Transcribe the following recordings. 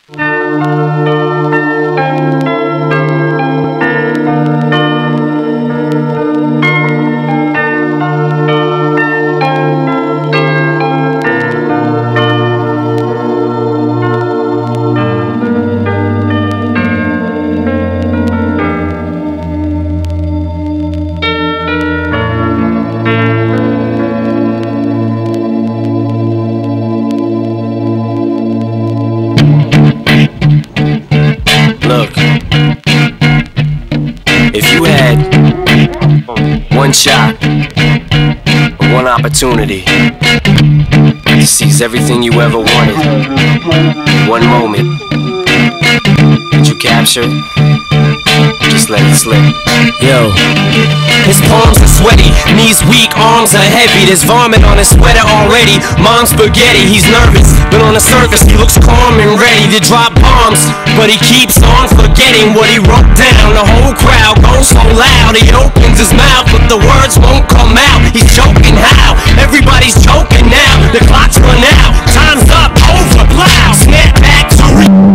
One shot, one opportunity to seize everything you ever wanted. One moment, did you capture it? Just let it slip. Yo. His palms are sweaty, knees weak, arms are heavy. There's vomit on his sweater already. Mom's spaghetti, he's nervous, but on the surface he looks calm and ready to drop bombs. But he keeps on forgetting what he wrote down. The whole crowd goes so loud, he opens his mouth, but the words won't come out. He's choking how? Everybody's choking now. The clock's run out, time's up, over, plow. Snap back to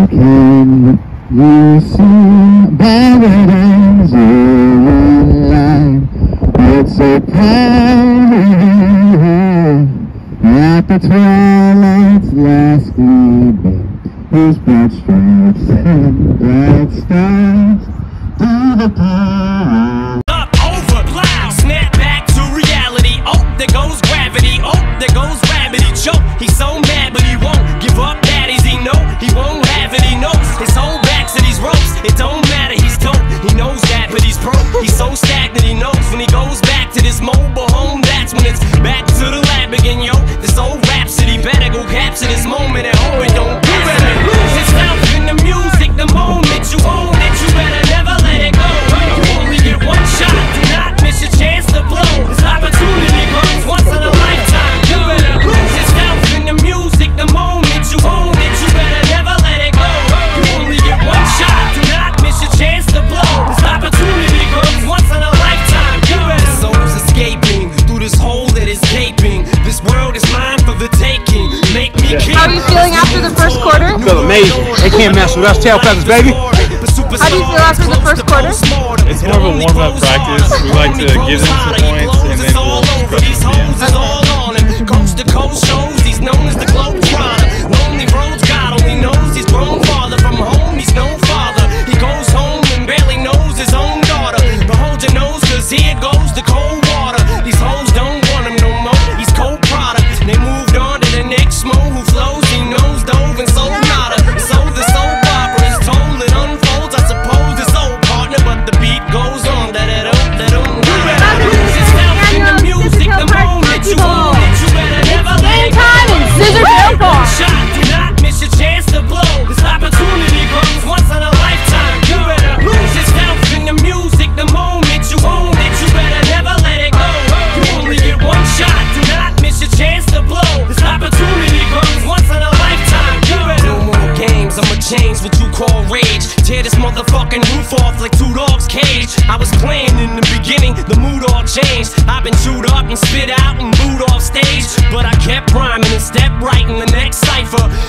you see paradise in line. It's so private at the twilight's last gleaming. His broad stripes and bright stars through the past. Up, over, plow. Snap back to reality. Oh, there goes gravity. Oh, there goes rabbit. He choke. He's so mad, but he won't give up. Daddies, he know he won't have it. He knows his whole back to these ropes. It don't matter. He's dope. He knows that, but he's broke. He's so stagnant. He knows when he goes back to this mobile home. That's when it's back to the lab again, yo. This old rhapsody better go capture this moment at home and don't do it. Lose yourself in the music. The moment you own it, you better never let it go. You only get one shot. Do not miss your chance to blow. This opportunity comes once in a lifetime. You better lose yourself in the music. The moment you own it, you better never let it go. You only get one shot. Do not miss your chance to blow. This opportunity comes once in a lifetime. You better. Souls escaping through this hole that is gaping. This world is mine for the taking. Make me king. How are you feeling after the first quarter? I feel amazing. They can't mess with us, tail feathers, baby. How do you feel after the first quarter? It's more of a warm-up practice. We like to give them some points and then we'll scrub them. Coast to coast shows, he's known as the Globetrotter. Lonely roads, God only knows he's grown farther from home. He's no father. He goes home and barely knows his own daughter. But hold your nose, cause here goes the cold water. These hoes don't want him no more. He's cold product. They moved on to the next mo who flows. He knows dove and sold nada. So the soap opera is told, it unfolds. I suppose it's old partner, but the beat goes on. Lose yourself in the music. The moment you own it, you better never let it go. Scissortail Park. Shot, do not miss your chance to blow. This opportunity comes once in a lifetime. You better lose yourself in the music. The moment you own it, you better never let it go. You only get one shot. Do not miss your chance to blow. This opportunity comes once in a lifetime. You better. No more games. I'ma change what you call rage. Tear this motherfucking roof off like two dogs' cage. I was playing in the beginning, the mood all changed. I've been chewed up and spit out and booed off stage, but I kept rhyming and stepped right in the next cipher.